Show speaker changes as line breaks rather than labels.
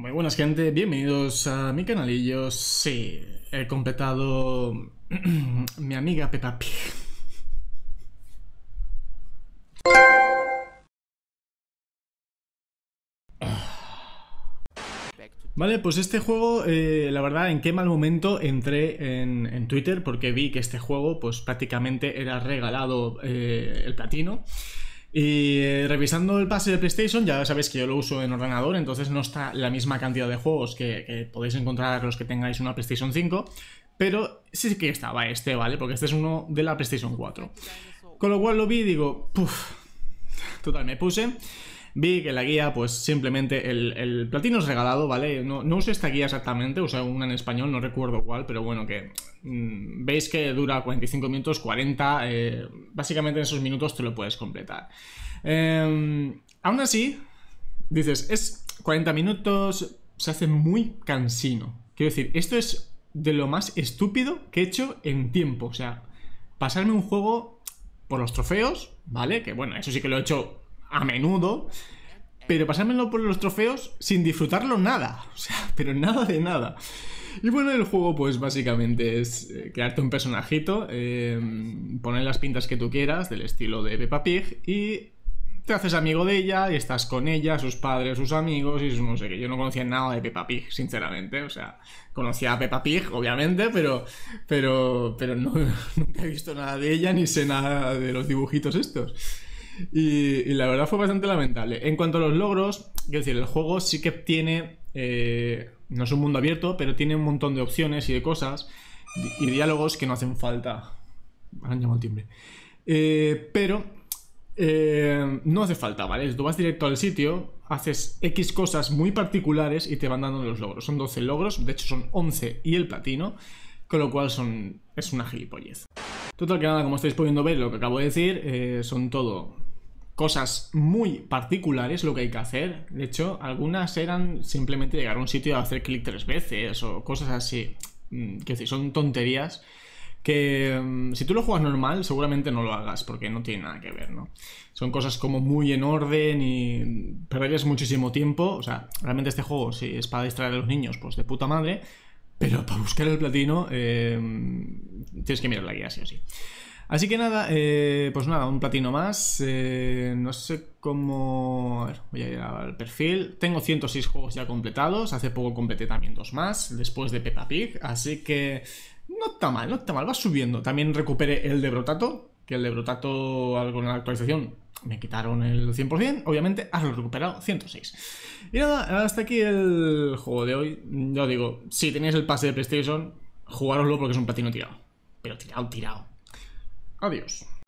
Muy buenas gente, bienvenidos a mi canalillo. Sí, he completado mi amiga Peppa Pig. Vale, pues este juego, la verdad, en qué mal momento entré en Twitter porque vi que este juego pues prácticamente era regalado el platino. Y revisando el pase de PlayStation, ya sabéis que yo lo uso en ordenador, entonces no está la misma cantidad de juegos que podéis encontrar los que tengáis una PlayStation 5, pero sí que estaba este, ¿vale? Porque este es uno de la PlayStation 4. Con lo cual lo vi y digo, puff, total, me puse. Vi que la guía, pues simplemente el platino es regalado, ¿vale? No uso esta guía exactamente, uso una en español, no recuerdo cuál, pero bueno, que veis que dura 45 minutos, 40, básicamente en esos minutos te lo puedes completar. Aún así, dices, es 40 minutos, se hace muy cansino. Quiero decir, esto es de lo más estúpido que he hecho en tiempo, o sea, pasarme un juego por los trofeos, ¿vale? Que bueno, eso sí que lo he hecho a menudo, pero pasármelo por los trofeos sin disfrutarlo nada, o sea, pero nada de nada. Y bueno, el juego pues básicamente es crearte un personajito, poner las pintas que tú quieras del estilo de Peppa Pig y te haces amigo de ella y estás con ella, sus padres, sus amigos y no sé qué. Yo no conocía nada de Peppa Pig, sinceramente, o sea, conocía a Peppa Pig, obviamente, pero no, nunca he visto nada de ella ni sé nada de los dibujitos estos. Y la verdad fue bastante lamentable. En cuanto a los logros, quiero decir, el juego sí que tiene... no es un mundo abierto, pero tiene un montón de opciones y de cosas y diálogos que no hacen falta. Han llamado el timbre. No hace falta, ¿vale? Tú vas directo al sitio, haces X cosas muy particulares y te van dando los logros. Son 12 logros, de hecho son 11 y el platino, con lo cual es una gilipollez. Total que nada, como estáis pudiendo ver lo que acabo de decir, son todo cosas muy particulares lo que hay que hacer. De hecho, algunas eran simplemente llegar a un sitio y hacer clic 3 veces o cosas así. Quiero decir, son tonterías que si tú lo juegas normal seguramente no lo hagas porque no tiene nada que ver, ¿no? Son cosas como muy en orden y perderías muchísimo tiempo. O sea, realmente este juego, si es para distraer a los niños, pues de puta madre. Pero para buscar el platino tienes que mirar la guía sí o sí. Así que nada, pues nada, un platino más. No sé cómo... A ver, voy a ir al perfil. Tengo 106 juegos ya completados. Hace poco completé también 2 más, después de Peppa Pig. Así que no está mal, no está mal, va subiendo. También recuperé el de Brotato, que el de Brotato, con la actualización, me quitaron el 100%, obviamente, ahora lo he recuperado 106. Y nada, hasta aquí el juego de hoy. Yo digo, si tenéis el pase de PlayStation, jugároslo porque es un platino tirado. Pero tirado, tirado. Adiós.